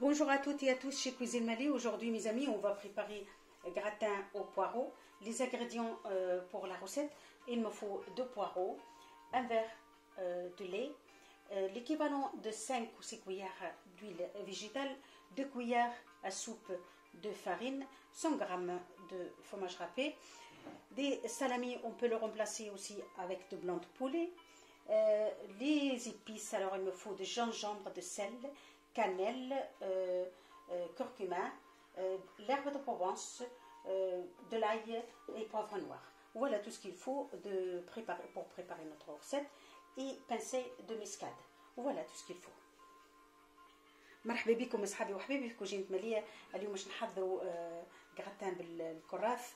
Bonjour à toutes et à tous chez Cuisine Mali. Aujourd'hui, mes amis, on va préparer gratin au poireau. Les ingrédients pour la recette: il me faut 2 poireaux, un verre de lait, l'équivalent de 5 ou 6 cuillères d'huile végétale, 2 cuillères à soupe de farine, 100 g de fromage râpé, des salamis, on peut le remplacer aussi avec de blanc de poulet, les épices, alors il me faut de gingembre, de sel, cannelle, curcuma, l'herbe de Provence, de l'ail et poivre noir. Voilà tout ce qu'il faut pour préparer notre recette, et pincée de muscade. Voilà tout ce qu'il faut. مرحبا بكم اصحابي وحبايبي في كوجينة مالية. اليوم باش نحضروا غراتان بالكراث،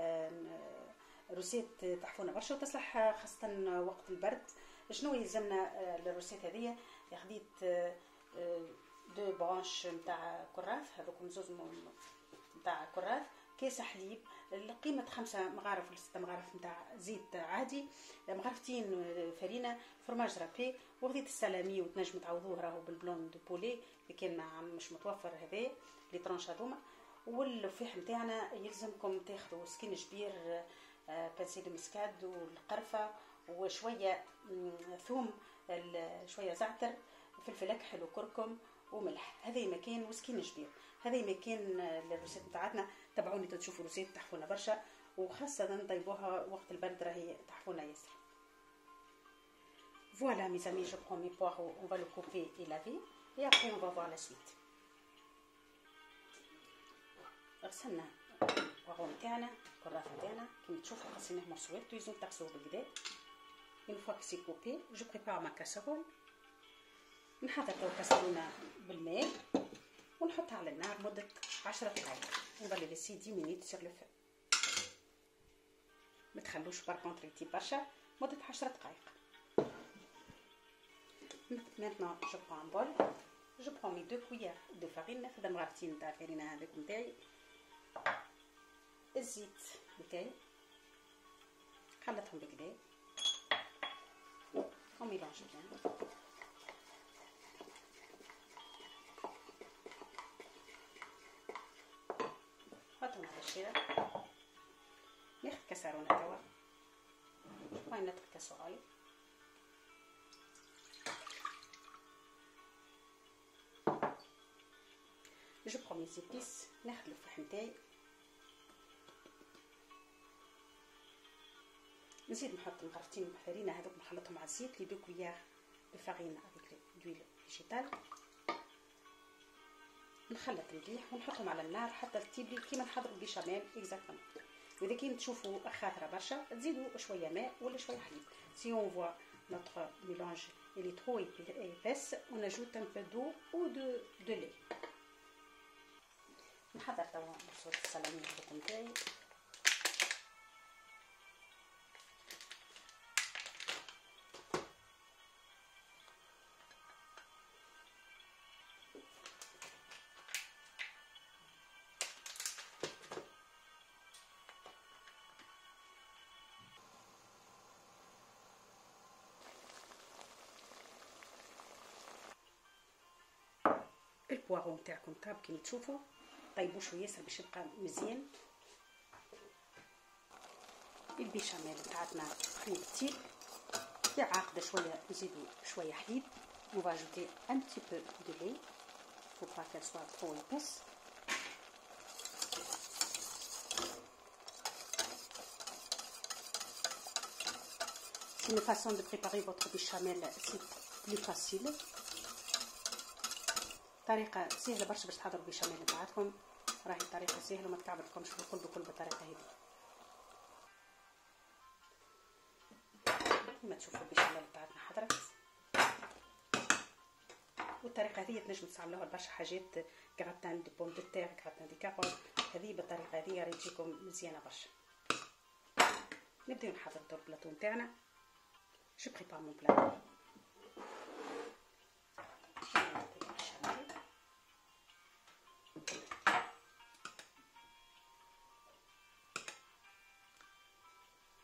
روسيت تحفونه برشا وتصلح خاصة وقت البرد. شنو يلزمنا للروسيت هذه؟ خديت 2 برانش نتاع كراث، هذوكم زوز نتاع كراث، كيس حليب، قيمة 5 مغارف ولا 6 مغارف نتاع زيت عادي، مغرفتين فرينة، فرماج رابي، وخديت السلامي وتنجم تعوضوه راهو بالبلون دو بولي اللي كان مش متوفر هذا لي طرونش هذوما. والفيح نتاعنا يلزمكم تاخذوا سكين جبير، بانسي دو مسكاد والقرفة وشوية ثوم، شوية زعتر، فلفل اكحل وكركم وملح. هذا مكان وسكين جبير، هذا مكان للروسيت نتاعنا. تبعوني تشوفوا روسيت تحفونه برشا، وخاصة طيبوها وقت البرد راهي تحفونه ياسر. Voilà mes amis, je prends mes poireaux, on va le couper et laver, et après on va voir la suite. غسلنا البوارو نتاعنا، الكراث نتاعنا كيما تشوفوا قصيناه مرصوات، لازم تغسلوه بالكدا. Une fois que c'est coupé, je prépare ma casserole. نحضر الكاسرونه بالماء ونحطها على النار مدة 10 دقائق. On va les laisser 10 minutes sur le feu. ما تخلوش بار كونتر يطيب برشا، مدة 10 دقائق. Maintenant je prends un bol, je prends mes 2 cuillères de farine. ناخذ مغرفتين تاع الفرينة هذوك نتاعي، الزيت نتاعي خلطهم بكدا on mélange bien. حطهم على الشيرة. ناخذ كاسرونة توا، وين نترك كاسرول. جو برون مي زيبيس، ناخذ الفحم نتاعي، نزيد نحط مغرفتين فرينة هذوك نخلطهم على الزيت، لي 2 كويار دو فارين افيك دويل فيجيتال، نخلط مليح ونحطهم على النار حتى تطيب كيما نحضروا بيشاميل اكزاكتومون. واذا كان تشوفوا خاطره برشا تزيدوا شويه ماء ولا شويه حليب. Si on voit notre mélange il est trop épaisse, on ajoute un peu d'eau ou de lait. نحضر توا صوص السلامي نتاعي. البوارو نتاعكم طاب كيما تشوفوا، طيبوا شويه ياسر باش يبقى مزيان. البيشاميل نتاعتنا خليط طيب عاقده شويه، نزيدوا شويه حليب. on va ajouter un petit peu de lait, faut pas qu'elle soit trop épaisse. C'est une façon de préparer votre béchamel, c'est plus facile. طريقة سهلة برشا باش تحضروا البيشاميل نتاعكم، راهي طريقة سهلة وما تكعبلكمش بكل بالطريقة هذه. كما تشوفوا البيشاميل نتاعنا حضرت، والطريقة هذه تنجم تستعملوها لبرشا حاجات، غراتان دي بوم دو تير، غراتان دي كاروت، هذه بالطريقة هذه راهي تجيكم مزيانة برشا. نبداو نحضروا البلاطو نتاعنا. جو بريبار مون بلاطو.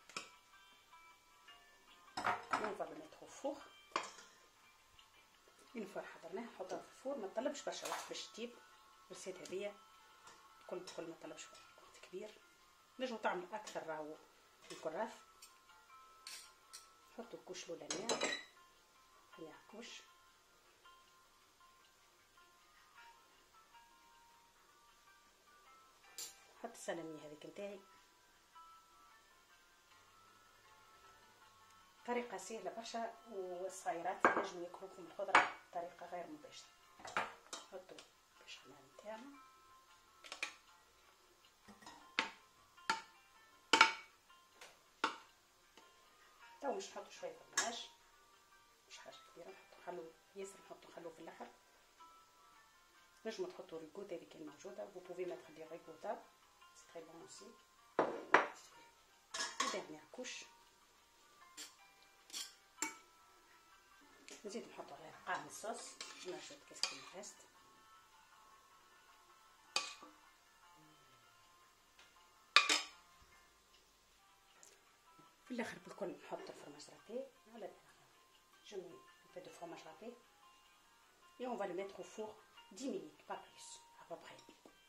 On va le mettre au four. من فور حضرناه نحطها في الفور. ما تطلبش برشا وقت باش تطيب الرسيت هذيا، كل ما تطلبش وقت كبير. نجمو تعمل اكثر راهو الكراث. نحطو الكوش الاولانيه، خليها كوش. نحط السلميه هذيك نتاعي. طريقه سهله برشا، والصغيرات ينجموا ياكلوا فيهم الخضره بطريقه غير مباشره. نحطو البشاميل نتاعنا، تو مش نحطو شويه فرماج، مش حاجه كبيره. نحطو خلو ياسر، نحطو خلو في الاخر. نجمو تحطو ريكوتا اللي كان موجوده، vous pouvez mettre des ricotta, c'est très bon aussi. dernière couche. نزيد نحطو عليها قاع من الصوص، نرجع كاس من الريست. في الاخر بالكل نحط الفرماج رابي على je mets un peu de fromage râpé et on va le mettre au four 10 minutes, pas plus, à peu près.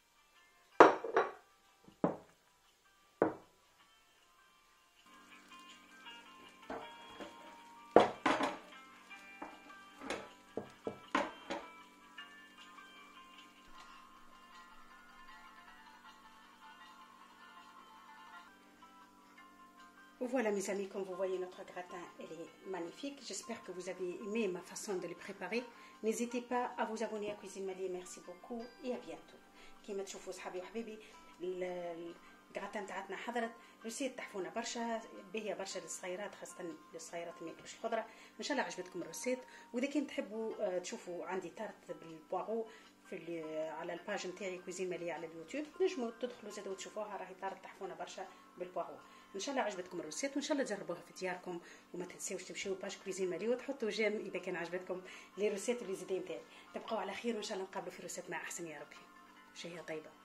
Voilà mes amis, comme vous voyez notre gratin elle est magnifique. J'espère que vous avez aimé ma façon de le préparer. N'hésitez pas à vous abonner à Cuisine Mali. Merci beaucoup et à bientôt. كيما تشوفوا صحابي وحبيبي الجراتان تاعتنا حضرت. رسيت تحفونا برشا، باهيه برشا للصغيرات، خاصه للصغيرات ما ياكلوش الخضره. ان شاء الله عجبتكم الرسيت. واذا كان تحبوا تشوفوا عندي تارت بالبواغو على الباج نتاعي كويزين ماليه على اليوتيوب، نجموا تدخلوا زادوا تشوفوها، راهي تارت تحفونا برشا بالبواغو. ان شاء الله عجبتكم الرسيت، وان شاء الله تجربوها في دياركم. وما تنساوش تمشيو باج كويزين ماليه وتحطوا جيم اذا كان عجبتكم لي رسيت واللي زيدين نتاعي. تبقوا على خير، وان شاء الله نقابلوا في رسيت مع احسن يا ربي. شهيه طيبه.